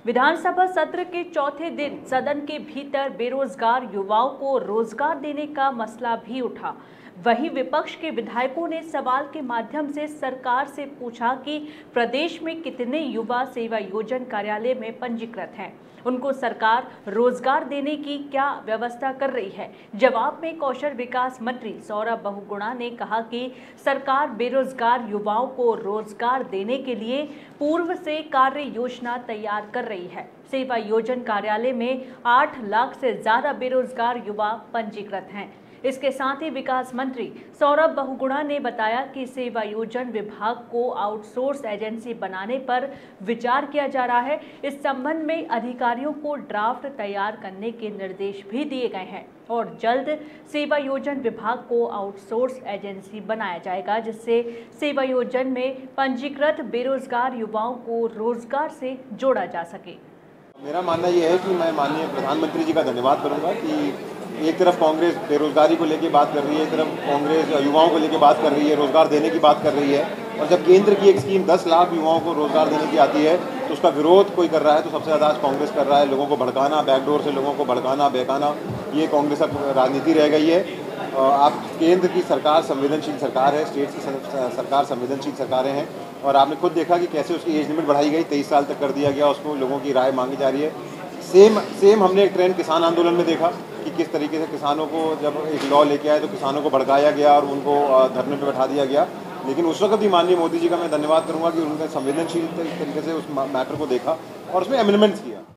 विधानसभा सत्र के चौथे दिन सदन के भीतर बेरोजगार युवाओं को रोजगार देने का मसला भी उठा। वहीं विपक्ष के विधायकों ने सवाल के माध्यम से सरकार से पूछा कि प्रदेश में कितने युवा सेवा योजन कार्यालय में पंजीकृत हैं, उनको सरकार रोजगार देने की क्या व्यवस्था कर रही है। जवाब में कौशल विकास मंत्री सौरभ बहुगुणा ने कहा कि सरकार बेरोजगार युवाओं को रोजगार देने के लिए पूर्व से कार्य योजना तैयार कर रही है। सेवा योजन कार्यालय में 8 लाख से ज्यादा बेरोजगार युवा पंजीकृत हैं। इसके साथ ही विकास मंत्री सौरभ बहुगुणा ने बताया कि सेवा योजन विभाग को आउटसोर्स एजेंसी बनाने पर विचार किया जा रहा है। इस संबंध में अधिकारियों को ड्राफ्ट तैयार करने के निर्देश भी दिए गए हैं और जल्द सेवा योजन विभाग को आउटसोर्स एजेंसी बनाया जाएगा, जिससे सेवा योजन में पंजीकृत बेरोजगार युवाओं को रोजगार से जोड़ा जा सके। मेरा मानना यह है कि मैं माननीय प्रधानमंत्री जी का धन्यवाद करूंगा कि एक तरफ कांग्रेस बेरोजगारी को लेकर बात कर रही है, एक तरफ कांग्रेस युवाओं को लेकर बात कर रही है, रोजगार देने की बात कर रही है। और जब केंद्र की एक स्कीम 10 लाख युवाओं को रोजगार देने की आती है तो उसका विरोध कोई कर रहा है तो सबसे ज़्यादा कांग्रेस कर रहा है। लोगों को भड़काना, बैकडोर से लोगों को भड़काना, बहकाना, ये कांग्रेस अब राजनीति रह गई है। आप केंद्र की सरकार संवेदनशील सरकार है, स्टेट की सरकार संवेदनशील सरकारें हैं और आपने खुद देखा कि कैसे उसकी एज लिमिट बढ़ाई गई, 23 साल तक कर दिया गया उसको, लोगों की राय मांगी जा रही है। सेम हमने एक ट्रेंड किसान आंदोलन में देखा कि किस तरीके से किसानों को जब एक लॉ लेके आए तो किसानों को भड़काया गया और उनको धरने पर बैठा दिया गया। लेकिन उस वक्त भी माननीय मोदी जी का मैं धन्यवाद करूंगा कि उन्होंने संवेदनशील तरीके से उस मैटर को देखा और उसमें अमेंडमेंट्स किया।